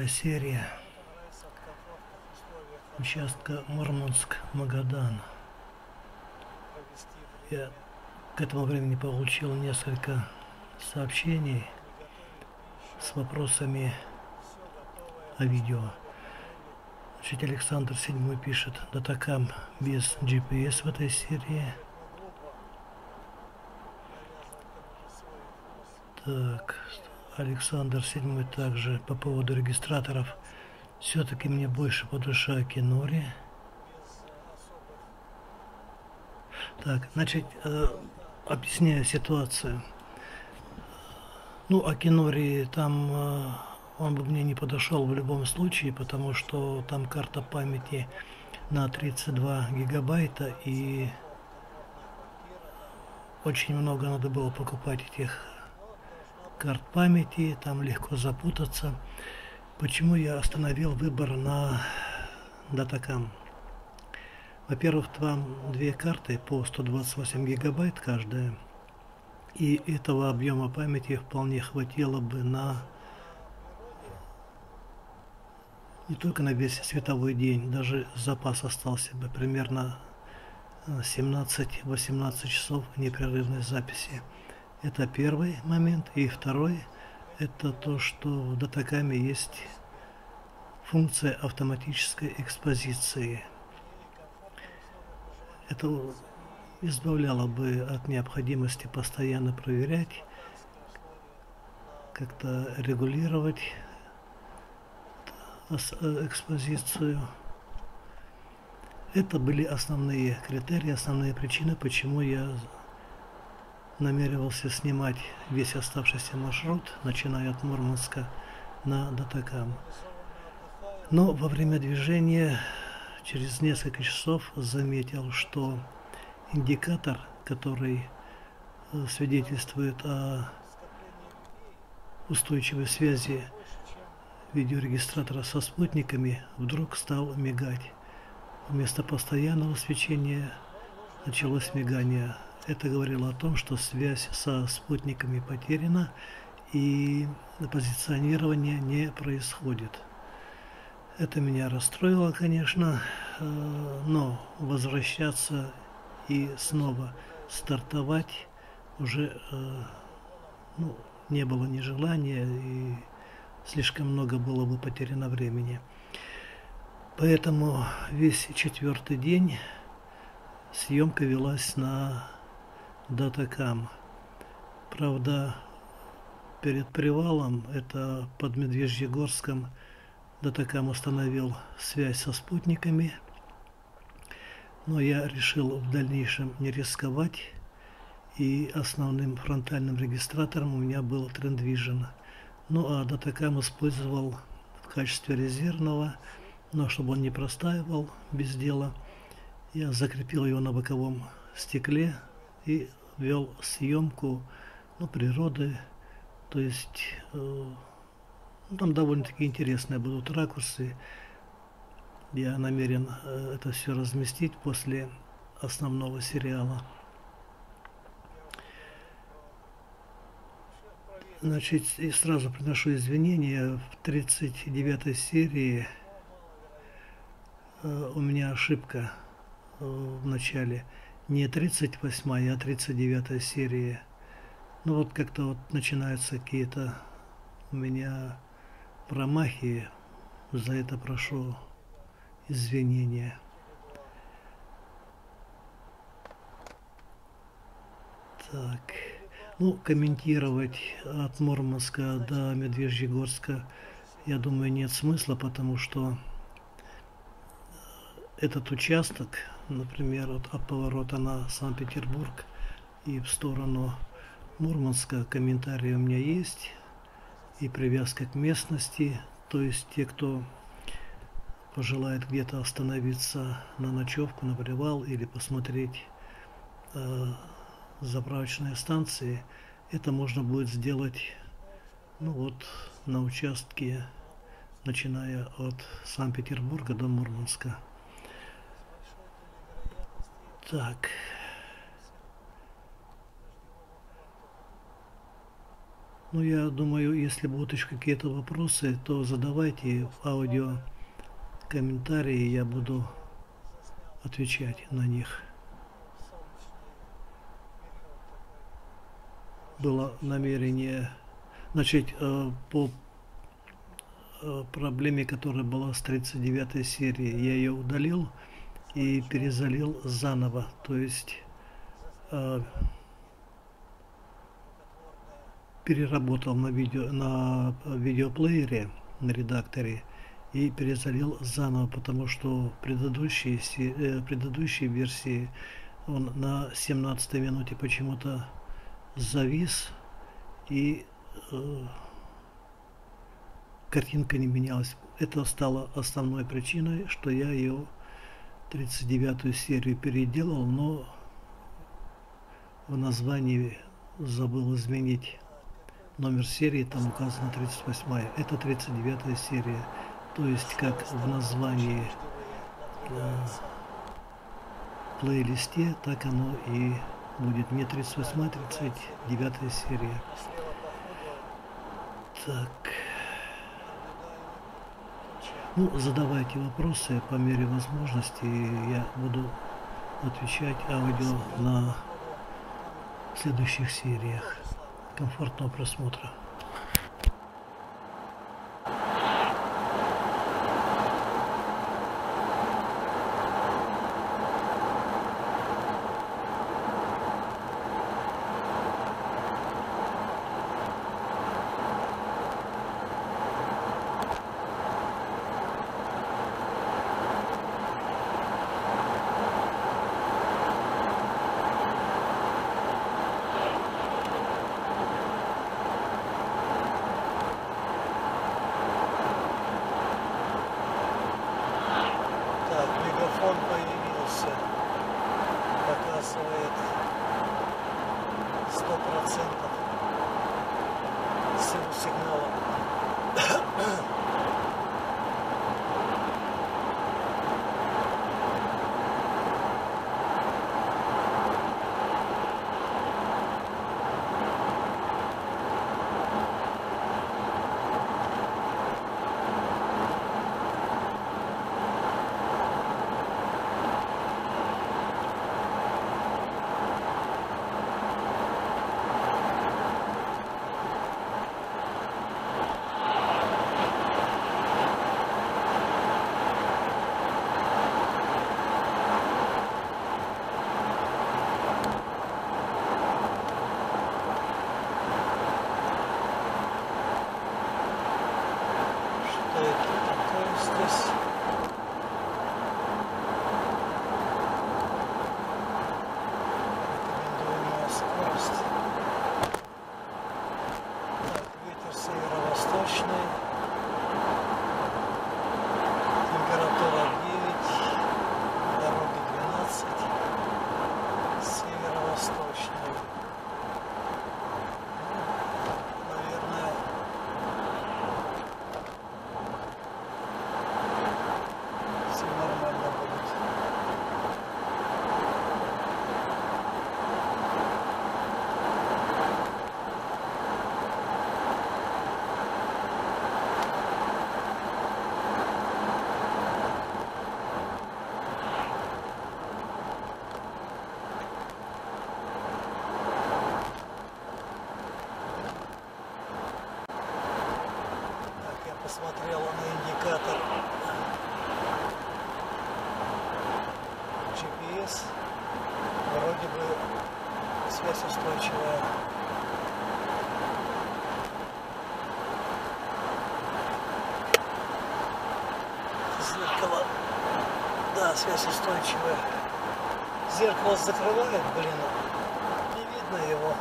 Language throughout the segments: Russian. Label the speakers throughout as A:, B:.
A: вторая серия участка Мурманск-Магадан. Я к этому времени получил несколько сообщений с вопросами о видео. Значит, Александр VII пишет: Датакам без GPS в этой серии. Так, Александр VII также по поводу регистраторов. Все-таки мне больше по душе Акинори. Так, значит, объясняю ситуацию. Ну, Акинори там, он бы мне не подошел в любом случае, потому что там карта памяти на 32 гигабайта, и очень много надо было покупать этих карт памяти, там легко запутаться. Почему я остановил выбор на Датакам? Во-первых, там две карты по 128 гигабайт каждая, и этого объема памяти вполне хватило бы на не только на весь световой день, даже запас остался бы примерно 17-18 часов непрерывной записи. Это первый момент. И второй – это то, что в Датакаме есть функция автоматической экспозиции. Это избавляло бы от необходимости постоянно проверять, как-то регулировать экспозицию. Это были основные критерии, основные причины, почему я намеревался снимать весь оставшийся маршрут, начиная от Мурманска на Датакам. Но во время движения через несколько часов заметил, что индикатор, который свидетельствует о устойчивой связи видеорегистратора со спутниками, вдруг стал мигать. Вместо постоянного свечения началось мигание. Это говорило о том, что связь со спутниками потеряна и позиционирование не происходит. Это меня расстроило, конечно, но возвращаться и снова стартовать уже не было ни желания, и слишком много было бы потеряно времени. Поэтому весь четвертый день съемка велась на Датакам. Правда, перед привалом, это под Медвежьегорском, Датакам установил связь со спутниками, но я решил в дальнейшем не рисковать, и основным фронтальным регистратором у меня был Trend Vision. Ну а Датакам использовал в качестве резервного, но чтобы он не простаивал без дела, я закрепил его на боковом стекле и вел съемку природы, то есть там довольно-таки интересные будут ракурсы. Я намерен это все разместить после основного сериала. Значит, и сразу приношу извинения. В 39-й серии у меня ошибка в начале. Не 38-я, а 39-я серия. Ну вот как-то вот начинаются какие-то у меня промахи. За это прошу извинения. Так. Комментировать от Мурманска до Медвежьегорска, я думаю, нет смысла, потому что этот участок, например, от поворота на Санкт-Петербург и в сторону Мурманска, комментарии у меня есть, и привязка к местности, то есть те, кто пожелает где-то остановиться на ночевку, на привал или посмотреть заправочные станции, это можно будет сделать на участке, начиная от Санкт-Петербурга до Мурманска. Так. Ну, я думаю, если будут еще какие-то вопросы, то задавайте в аудио комментарии, я буду отвечать на них. Было намерение начать по проблеме, которая была с 39 серии. Я ее удалил и перезалил заново. То есть переработал на видеоплеере, на редакторе и перезалил заново, потому что в предыдущей версии он на 17 минуте почему-то завис и картинка не менялась. Это стало основной причиной, что я ее 39-ю серию переделал, но в названии забыл изменить номер серии, там указано 38-я. Это 39-я серия. То есть, как в названии плейлисте, так оно и будет. Не 38-я, 39-я серия. Так. Ну, задавайте вопросы по мере возможности. Я буду отвечать аудио на следующих сериях. Комфортного просмотра.
B: Он появился, показывает 100% силу сигнала. Температура 9, дороги 12, северо-восточный. Наверное, все нормально будет. Посмотрела на индикатор GPS, вроде бы связь устойчивая. Зеркало, да, связь устойчивая. Зеркало закрывает, блин, не видно его.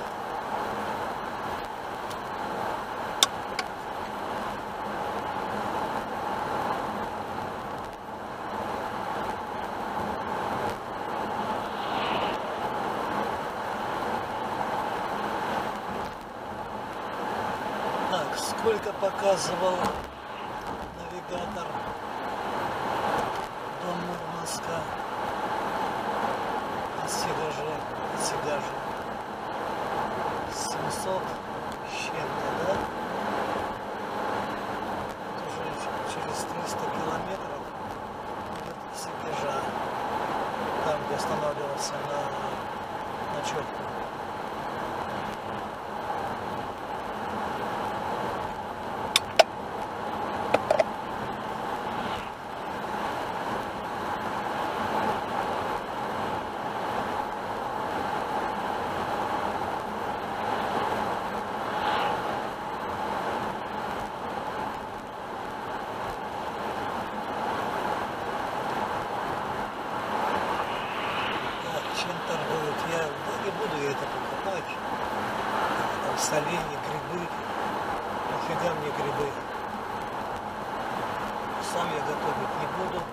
B: Сколько показывал навигатор до Мурманска от Сигажи 700 с чем-то, да? останавливаться на ночевку. Чем торгуют? Я не буду это покупать. Там соленья, грибы. Нафига мне грибы? Сам я готовить не буду.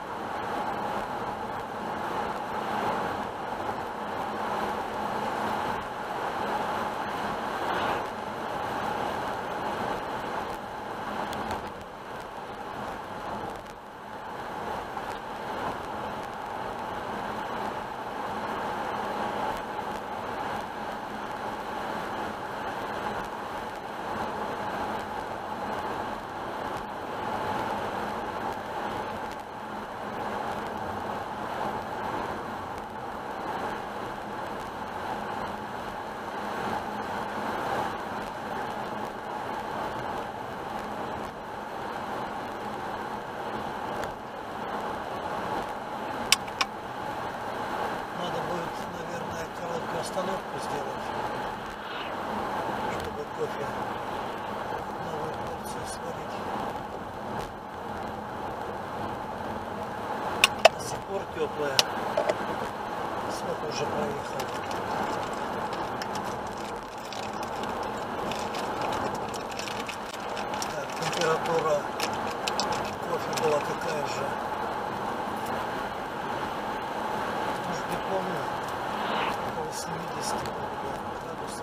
B: Остановку сделать, чтобы кофе новую порцию сварить. До сих пор теплая. Сколько уже проехал. Так, температура кофе была какая же? Не помню. 70 градусов.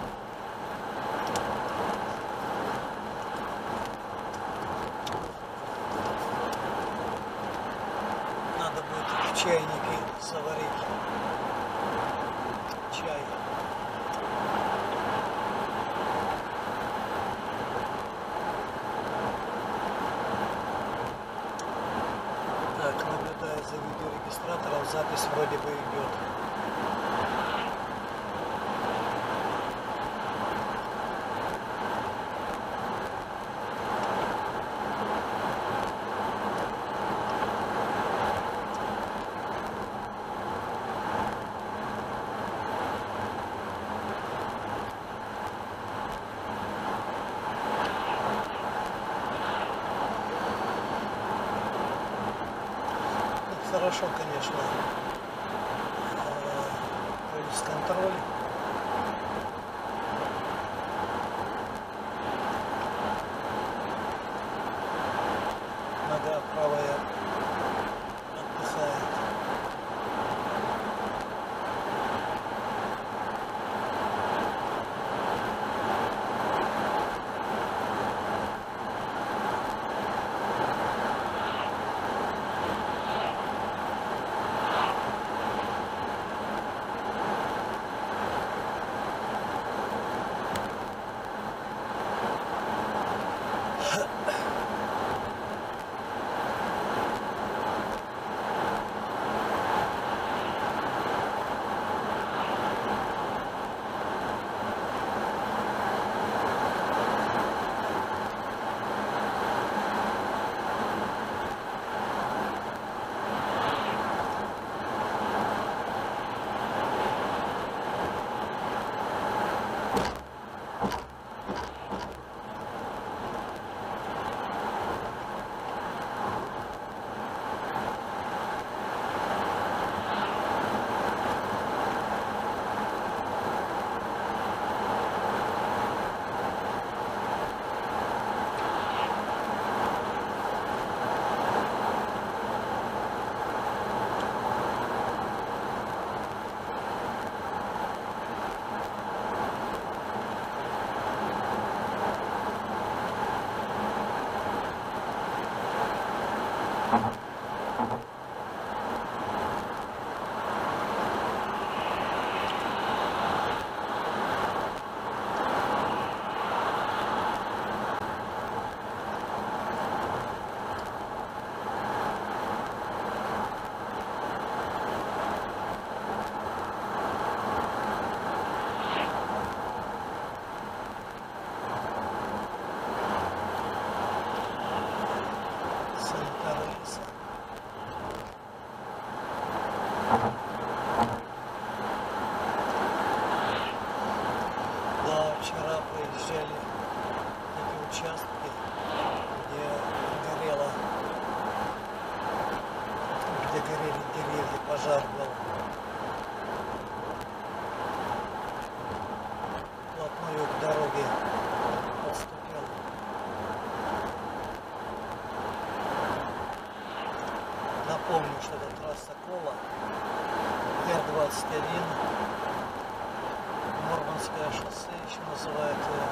B: Надо будет в чайнике заварить чай. Так, наблюдая за видеорегистратором, запись вроде бы идет. Хорошо, конечно, круиз-контроль. Нога правая отдыхает. помню, что это трасса Кола, Р-21, Мурманское шоссе еще называют ее.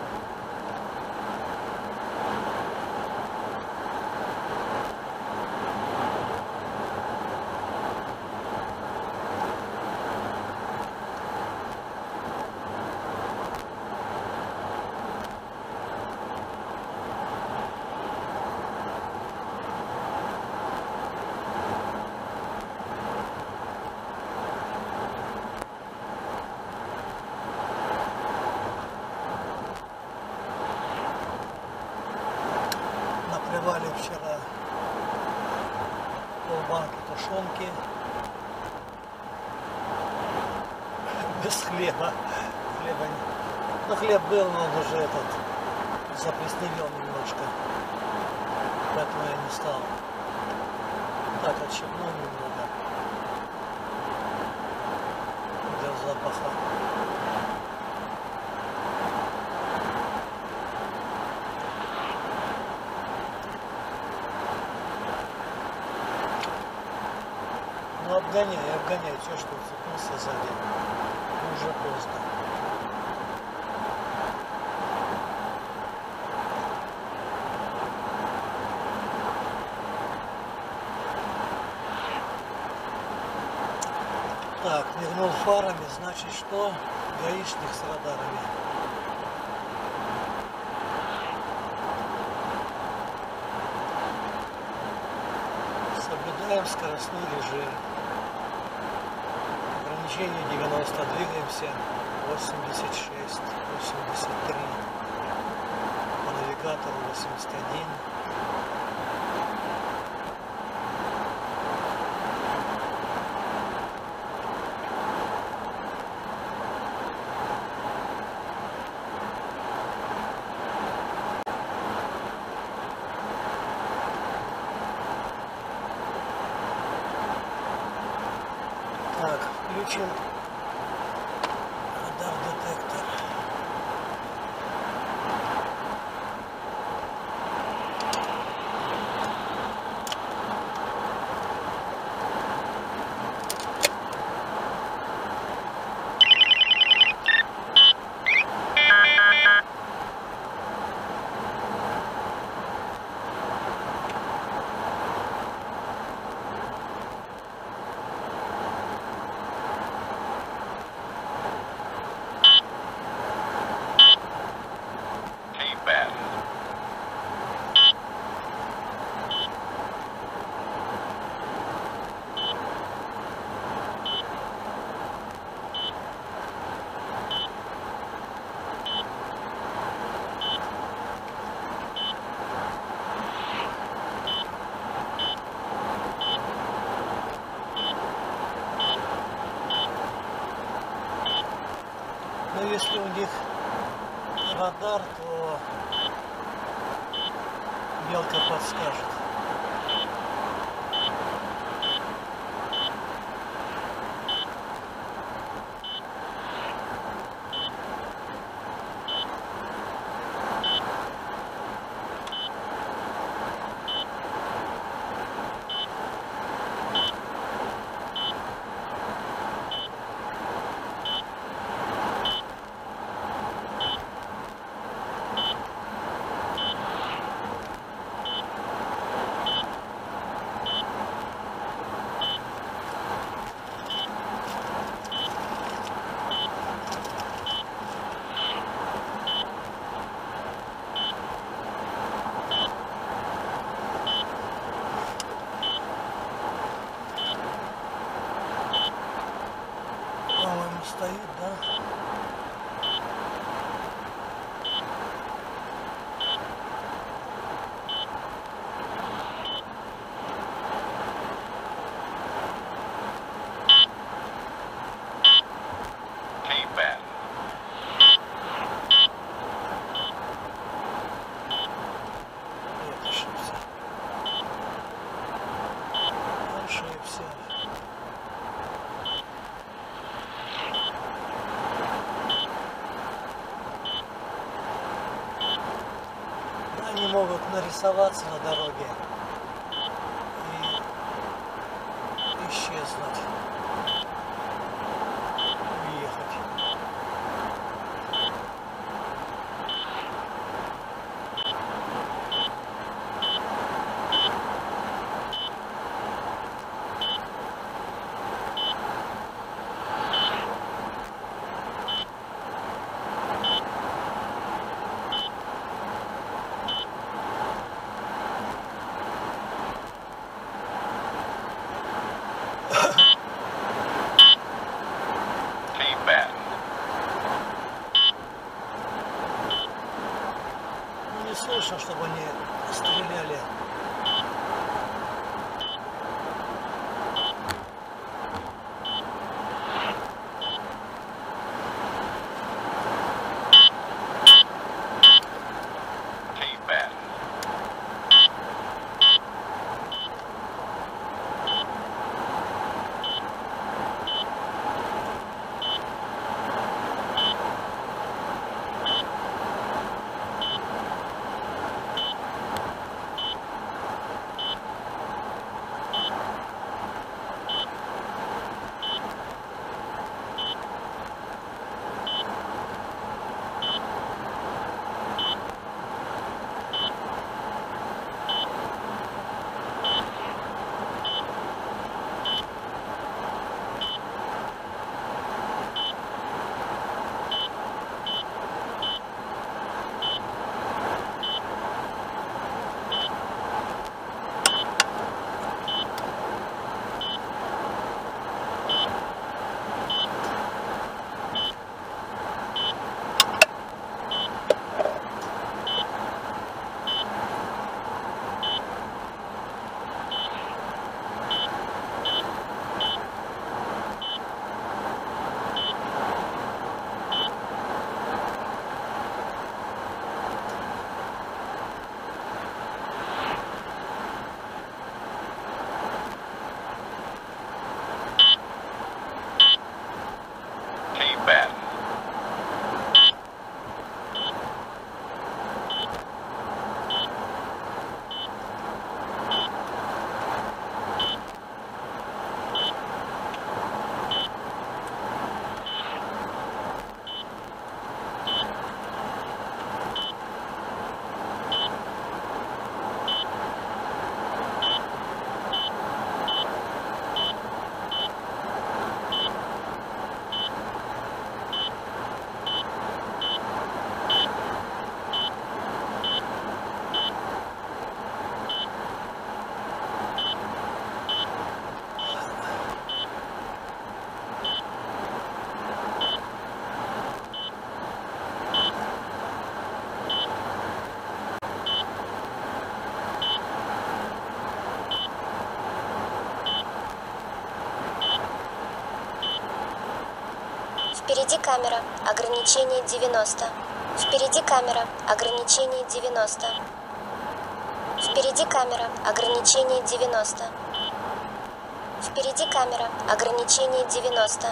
B: Наплевали вчера полбанки тушенки без хлеба. Ну, хлеб был, но он уже заплесневел немножко, поэтому я не стал. Так, отщипнул немного для запаха. Ну, обгоняй, что ж ты цепнулся сзади, уже поздно. Так, мигнул фарами, значит что? Гаишник с радарами. Соблюдаем скоростной режим. Ограничение 90, двигаемся 86, 83. По навигатору 81. Так, включим радар-детектор. Но если у них радар, то белка подскажет. По-моему, стоит, да? Ошибся. Они могут нарисоваться на дороге и слышно, чтобы они стреляли.
C: Впереди камера, ограничение 90. Впереди камера, ограничение 90. Впереди камера, ограничение 90. Впереди камера, ограничение 90.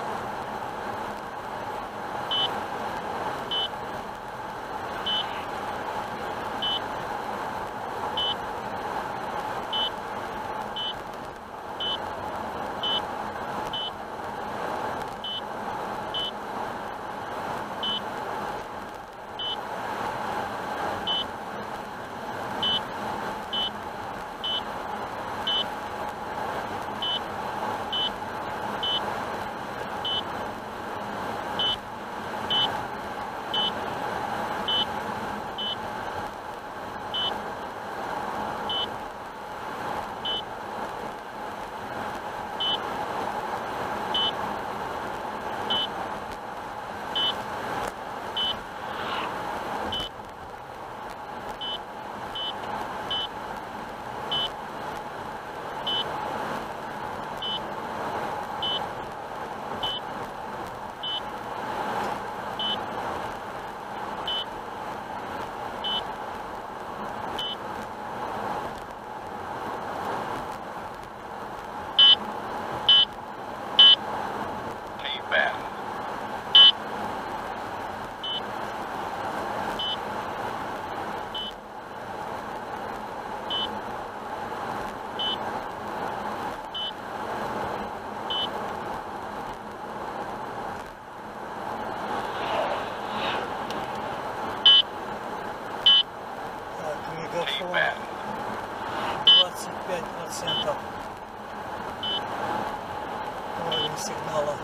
B: Мегафон 25%. Уровень сигнала.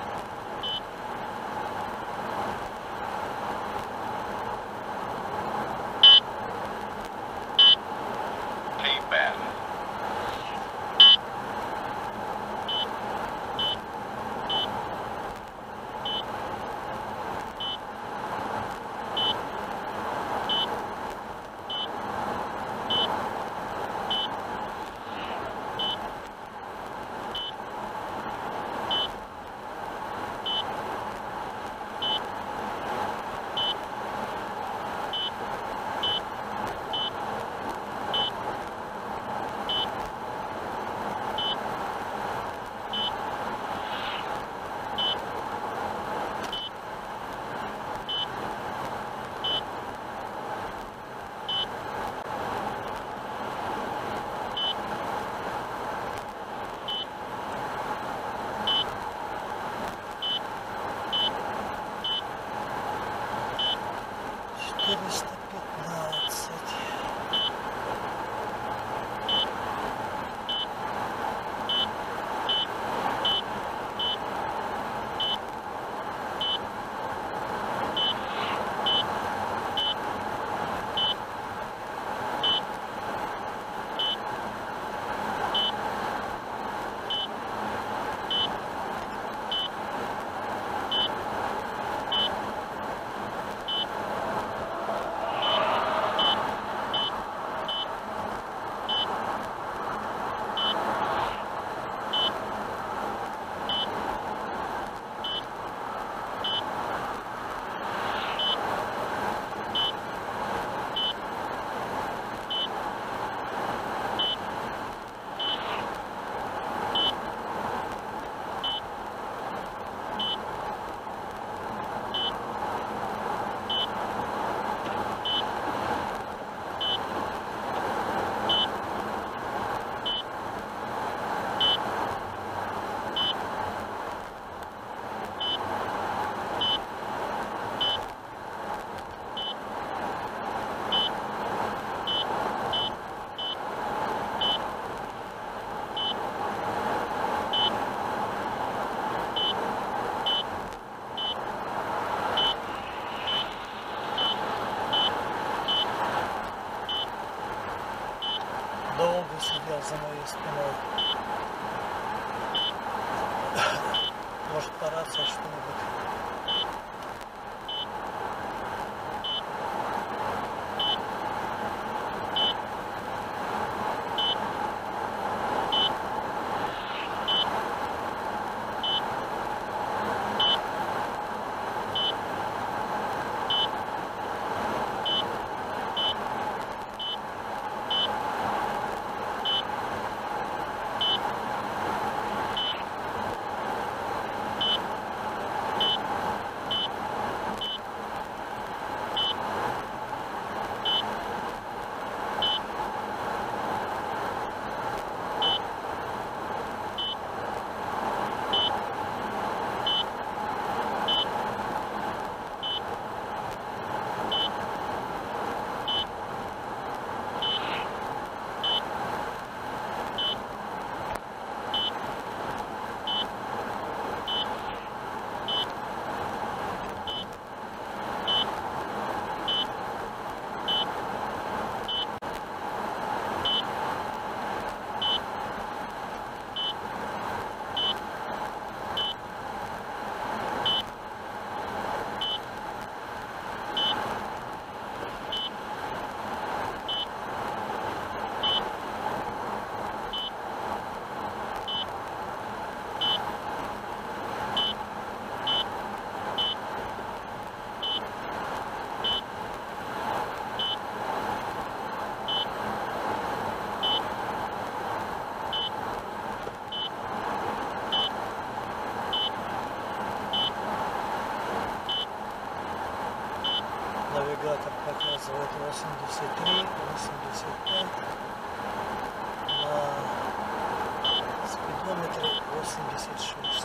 B: за спиной. Может по рации что-нибудь. Навигатор показывает 83, 85, на спидометре 86.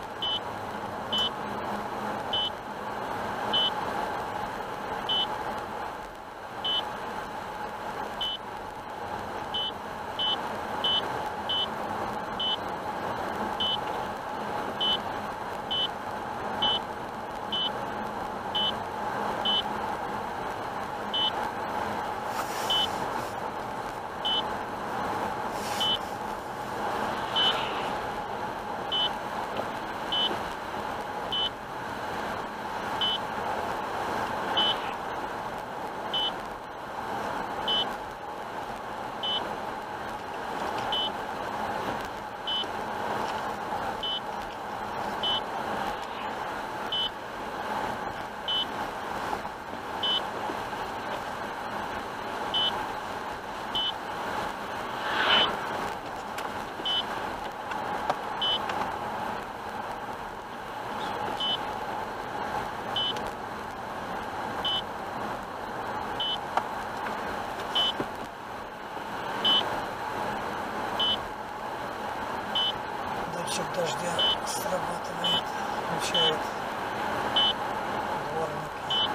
B: Датчик дождя срабатывает, включает дворники.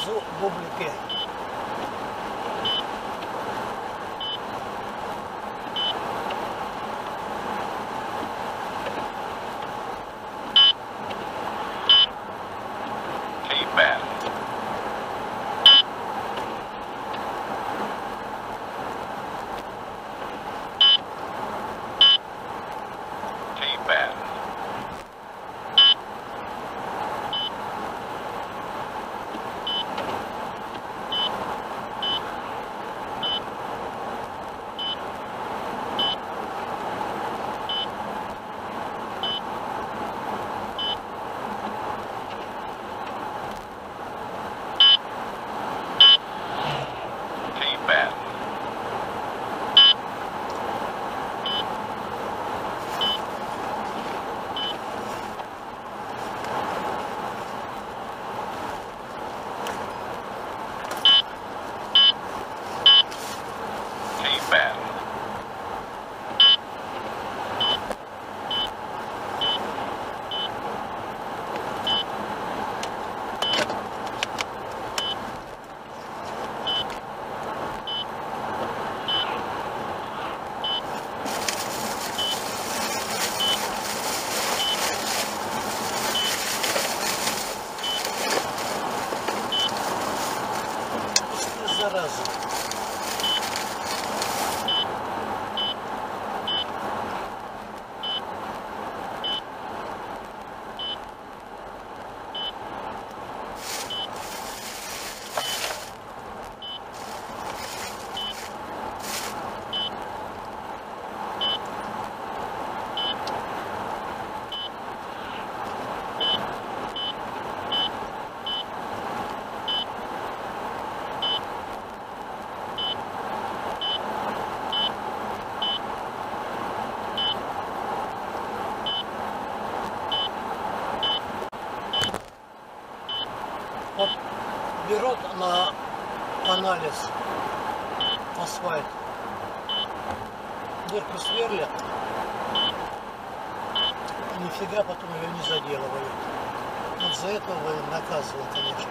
B: внизу бублики.
D: K-band. K-band. K-band. K-band.
B: Зараза. Вот берут на анализ асфальт, дырку сверлят, нифига потом ее не заделывают. Вот за это вы наказывал, конечно.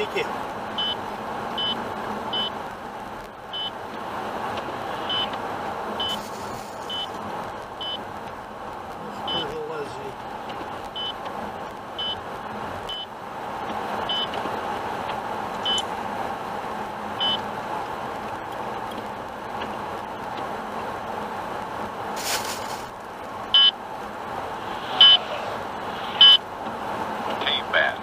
B: Видите? Тоже лазит.
D: T-band.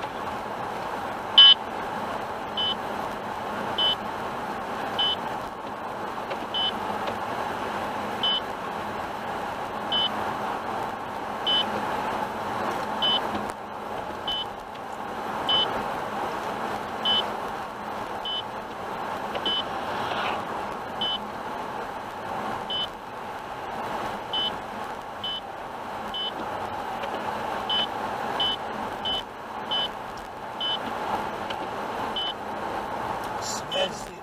B: Связи.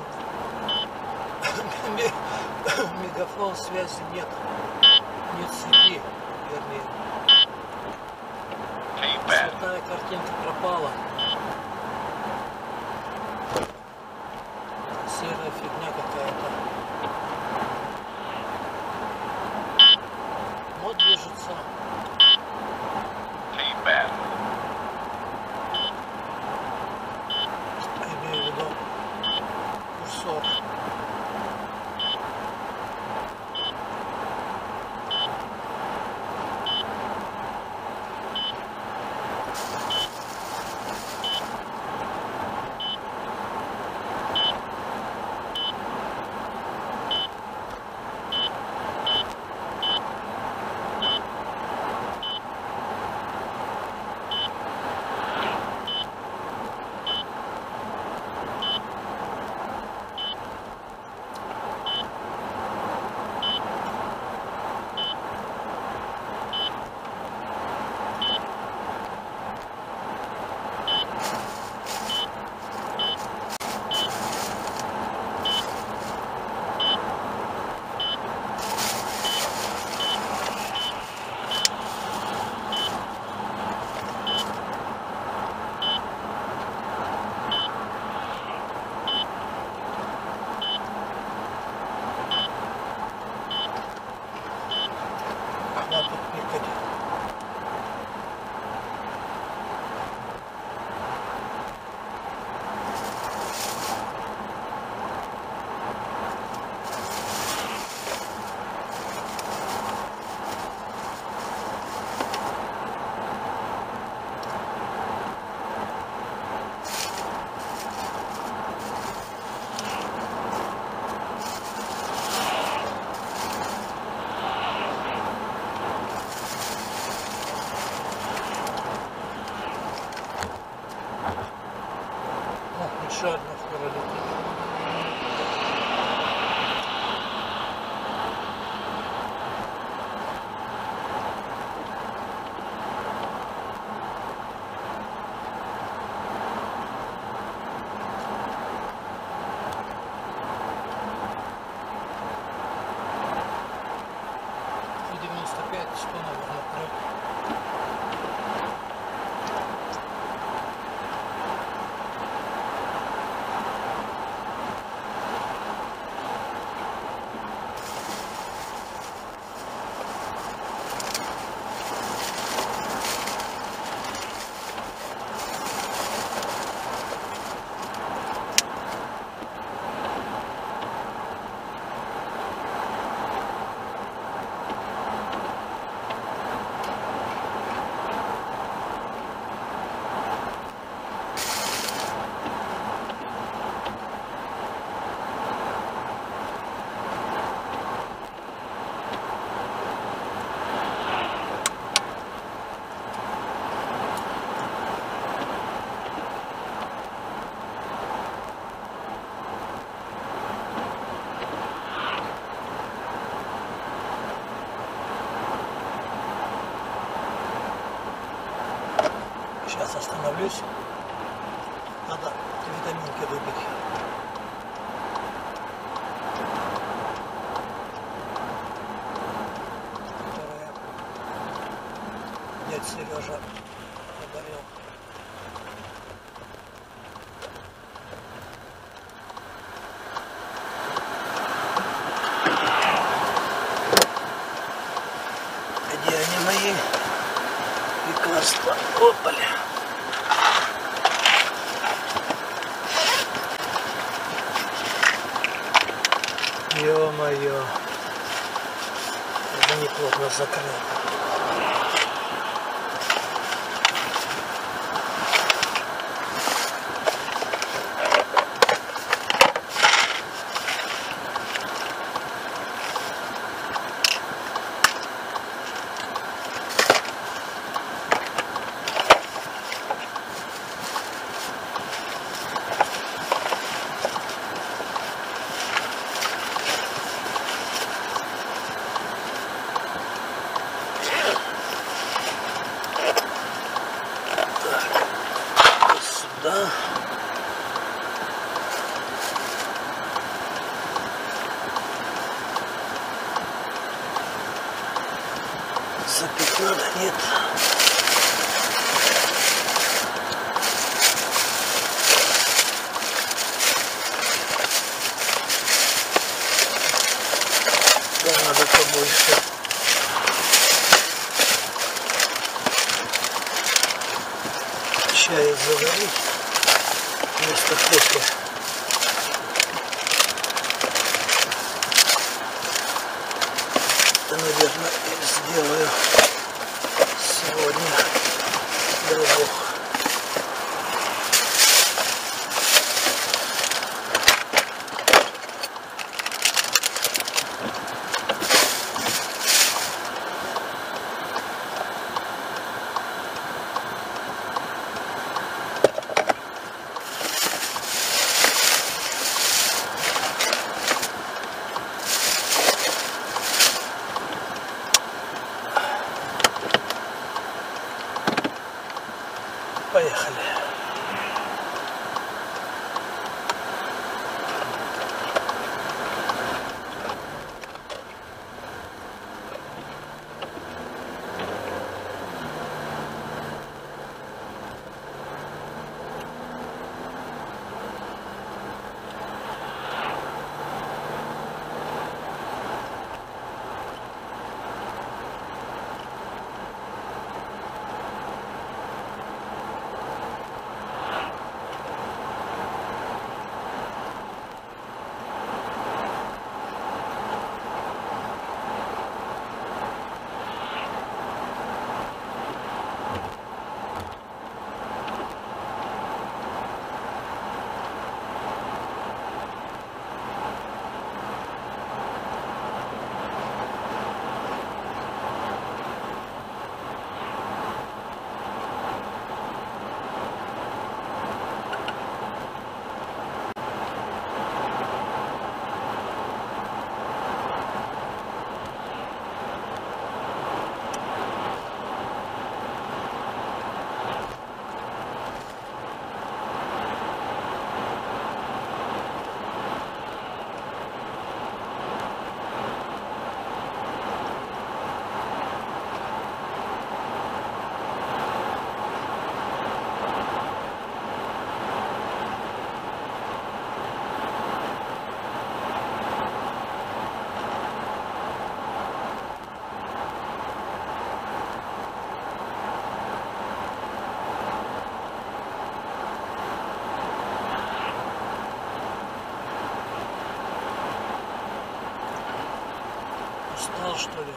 B: Мегафон связи нет. Нет сети, вернее.
D: T-band.
B: Цветная картинка пропала. Серая фигня какая-то. Вот движется.
D: T-band.
B: Имею в виду курсор. Да, тут пикать. О, еще одна скоро летит. И 95, что, наверное, трек. Сейчас остановлюсь. Надо витаминки выпить. Которые дядя Сережа подарил.
A: лекарства. Опали. Ё-моё. Это неплохо закрыл. Да. Запить надо, нет. Да, надо побольше. Чай заварить вместо кофе. Это, наверное, я сделаю сегодня. Дай Бог. Поехали. Устал, что ли?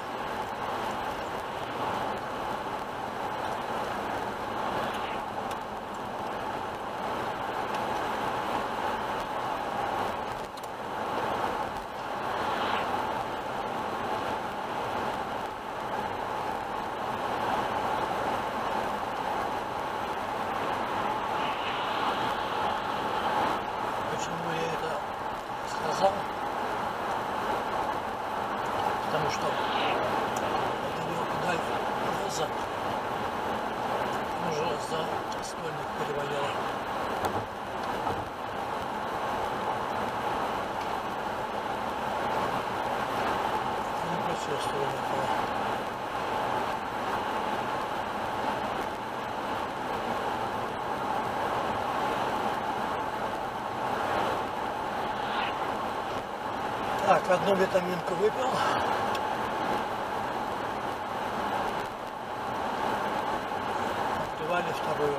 A: Почему я это сказал? Потому что это не упадает назад. Уже за стольник перевалило. Не почувствовал этого. Так, одну витаминку выпил.
B: было.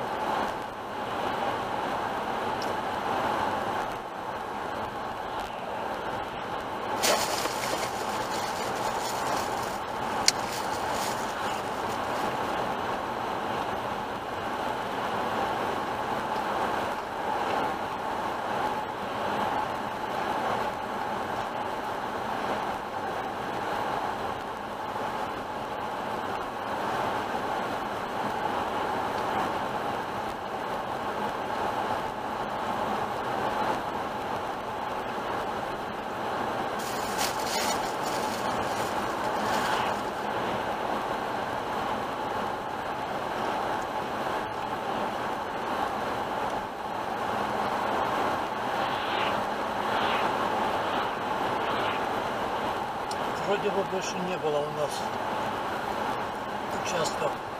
B: Вроде бы больше не было у нас участков